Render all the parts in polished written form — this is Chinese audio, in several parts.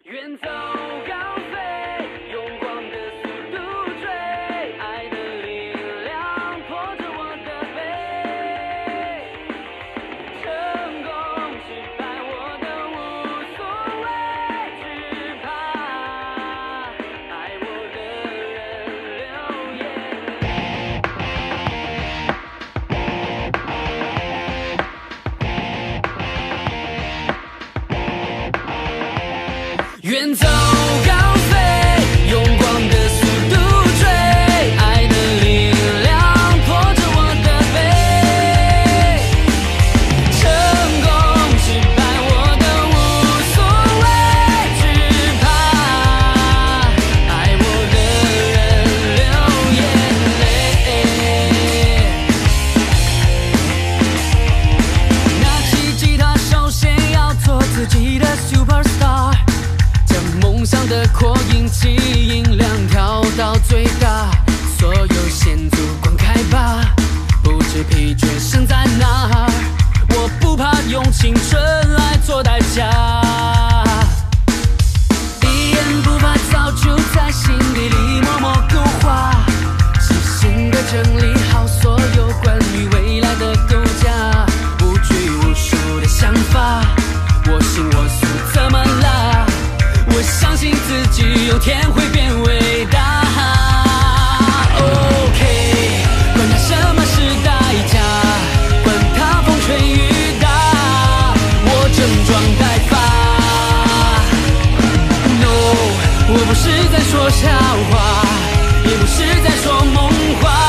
远走高飞，用光的速度追，爱的力量拖着我的背。成功失败我都无所谓，只怕爱我的人流眼泪。远走高飞，用光的速度追，爱的力量拖着我的背。成功失败我都无所谓，只怕爱我的人流眼泪。拿起吉他，首先要做自己的 superstar。梦想的扩音器音量调到最大，所有线阻关开吧，不知疲倦身在哪儿，我不怕用青春来做代价。一言不发早就在心底里默默勾画，细心的整理好所有关于未来的构架，无拘无束的想法，我行我素，怎么啦？我相信自己有天会变伟大。OK， 管它什么是代价，管它风吹雨打，我整装待发。No， 我不是在说笑话，也不是在说梦话。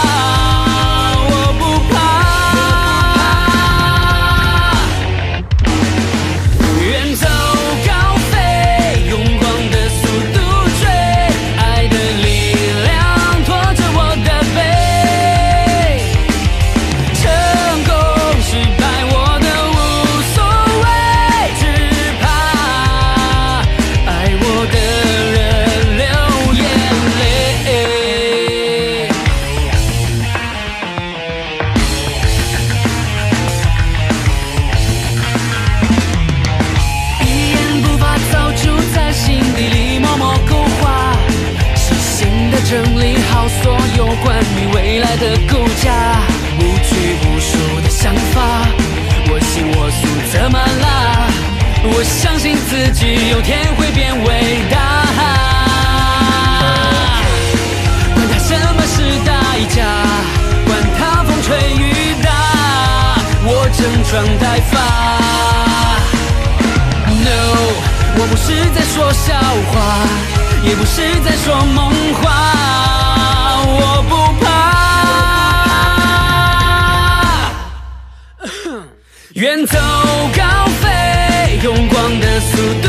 整理好所有关于未来的构架，无拘无束的想法，我行我素，怎么啦？我相信自己有天会变伟大。管它什么是代价，管它风吹雨打，我整装待发。No， 我不是在说笑话，也不是在说梦话，我不怕。远走高飞，用光的速度